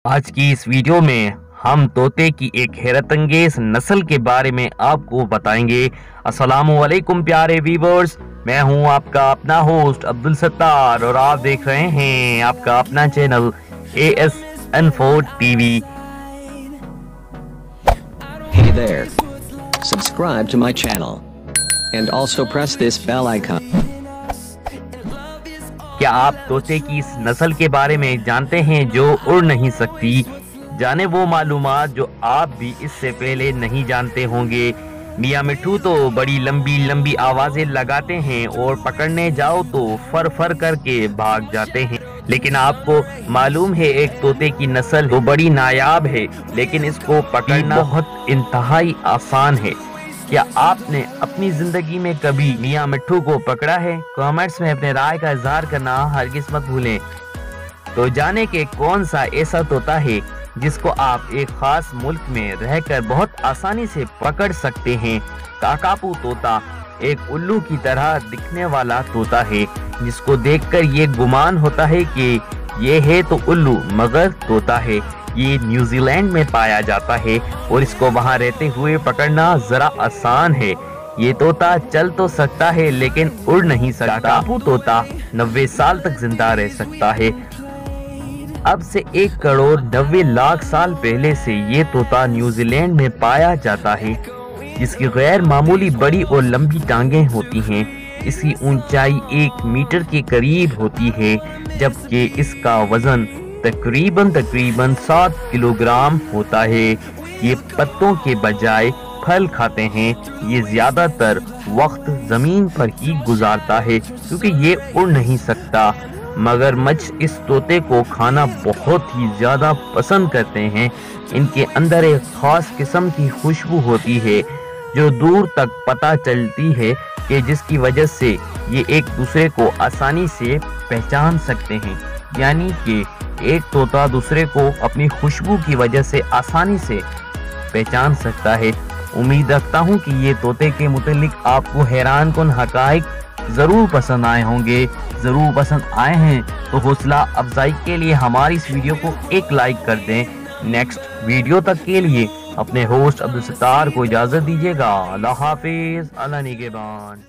आज की इस वीडियो में हम तोते की एक हैरत अंगेज नस्ल के बारे में आपको बताएंगे। अस्सलामुअलैकुम प्यारे व्यूअर्स, मैं हूं आपका अपना होस्ट अब्दुल सत्तार और आप देख रहे हैं आपका अपना channel ASN4 TV। Hey there. Subscribe to my channel and also press this bell icon. क्या आप तोते की इस नस्ल के बारे में जानते हैं जो उड़ नहीं सकती? जाने वो मालूमात जो आप भी इससे पहले नहीं जानते होंगे। मियां मिट्ठू तो बड़ी लंबी लंबी आवाजें लगाते हैं और पकड़ने जाओ तो फर फर करके भाग जाते हैं। लेकिन आपको मालूम है एक तोते की नस्ल वो बड़ी नायाब है, लेकिन इसको पकड़ना बहुत इंतहाई आसान है। क्या आपने अपनी जिंदगी में कभी मियां मिट्ठू को पकड़ा है? कमेंट्स में अपने राय का इजहार करना हरगिज़ मत भूलें। तो जाने के कौन सा ऐसा तोता है जिसको आप एक खास मुल्क में रहकर बहुत आसानी से पकड़ सकते हैं। काकापू तोता एक उल्लू की तरह दिखने वाला तोता है, जिसको देखकर ये गुमान होता है कि ये है तो उल्लू मगर तोता है। ये न्यूजीलैंड में पाया जाता है और इसको वहां रहते हुए पकड़ना जरा आसान है। ये तोता चल तो सकता है लेकिन उड़ नहीं सकता। काकापू तोता 90 साल तक जिंदा रह सकता है। अब से 1 करोड़ 90 लाख साल पहले से ये तोता न्यूजीलैंड में पाया जाता है, जिसकी गैर मामूली बड़ी और लंबी टांगें होती हैं। इसकी ऊंचाई 1 मीटर के करीब होती है, जबकि इसका वजन तकरीबन 7 किलोग्राम होता है। ये पत्तों के बजाय फल खाते हैं। ये ज्यादातर वक्त जमीन पर ही गुजारता है क्योंकि ये उड़ नहीं सकता। मगरमच्छ इस तोते को खाना बहुत ही ज्यादा पसंद करते हैं। इनके अंदर एक खास किस्म की खुशबू होती है जो दूर तक पता चलती है कि जिसकी वजह से ये एक दूसरे को आसानी से पहचान सकते हैं। यानी कि एक तोता दूसरे को अपनी खुशबू की वजह से आसानी से पहचान सकता है। उम्मीद रखता हूँ कि ये तोते के मुतालिक आपको हैरान कुन हकाइक जरूर पसंद आए होंगे। जरूर पसंद आए हैं तो हौसला अफजाई के लिए हमारी इस वीडियो को एक लाइक कर दें। नेक्स्ट वीडियो तक के लिए अपने होस्ट अब्दुल सत्तार को इजाजत दीजिएगा। अल्लाह हाफिज, अल्लाह निगहबान।